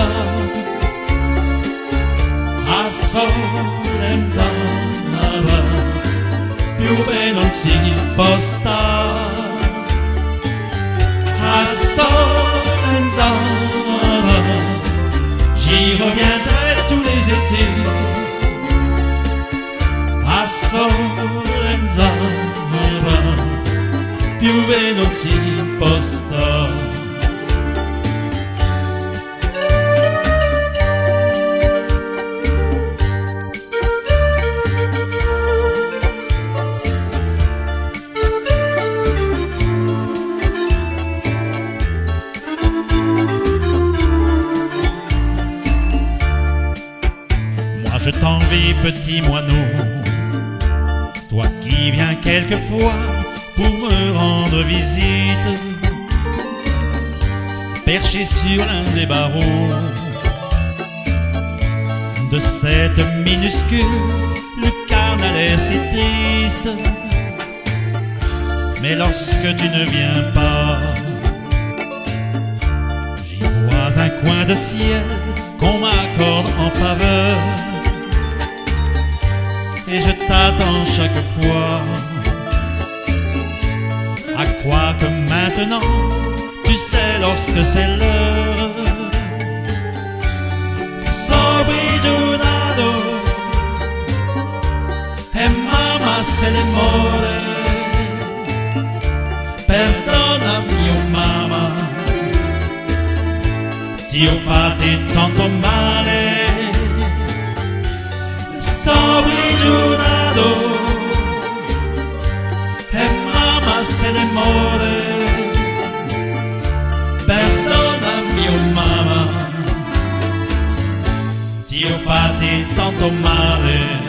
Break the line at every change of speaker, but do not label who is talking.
a Solenzana più bene non si posta. A Solenzana j'y reviendrai tous les étés. A Solenzana più bene non si posta. Je t'envie, petit moineau, toi qui viens quelquefois pour me rendre visite, perché sur l'un des barreaux de cette minuscule, le carnal est si triste. Mais lorsque tu ne viens pas, j'y vois un coin de ciel qu'on m'accorde en faveur. Et je t'attends chaque fois, à croire que maintenant, tu sais lorsque c'est l'heure. Sobridunado, e mamma se l'amore, perdonami oh mamma, ti ho fatti tanto male. Sobridunado, e mamma se ne muore, perdonami oh mamma, ti ho fatti tanto male.